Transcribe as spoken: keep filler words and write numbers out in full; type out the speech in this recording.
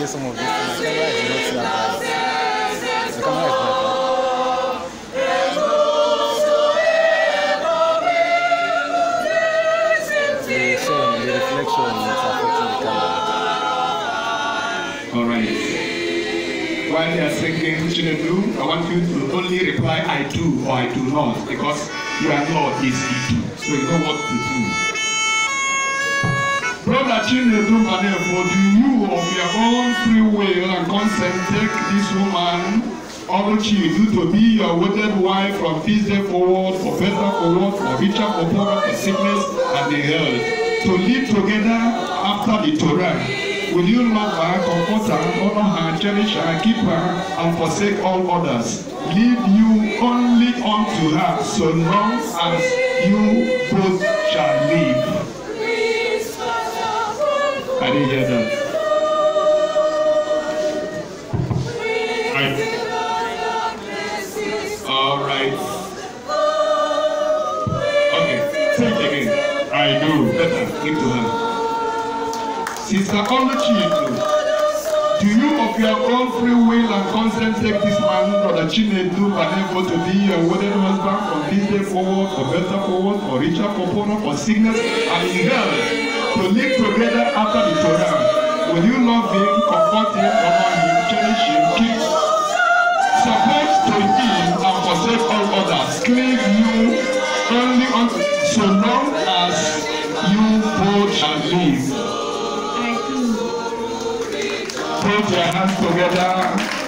play some of this. My camera is not so bright. The camera is bright. The sun, the reflection is affecting the camera. All right. While they are singing Chinedu, I want you to only reply I do or I do not, because your Lord is he do, so you know what to do. Brother Chinedu Manefo, do you of your own free will and consent take this woman, Oluchi, to be your wedded wife from this day forward, for better, for worse, for richer, for poorer, for sickness and the health, to live together after the Torah? Will you love her, comfort her, honor her, cherish her, keep her, and forsake all others? Leave you only unto her, so long as you both shall live. I didn't hear that. Right. All right. Okay, say it again. I do. Better. Give to her. Sister Oluchi, do you of your own free will and consent take this man, Brother Chinedu Manefo, to be your wedded husband from this day forward, for better forward, for richer, for poorer, for sickness and in health, to live together after the Torah? Will you love him, comfort him, honor him, cherish him, keep, support to him, and forsake all others? Cleave you only unto so long as you both shall live. Put your hands together.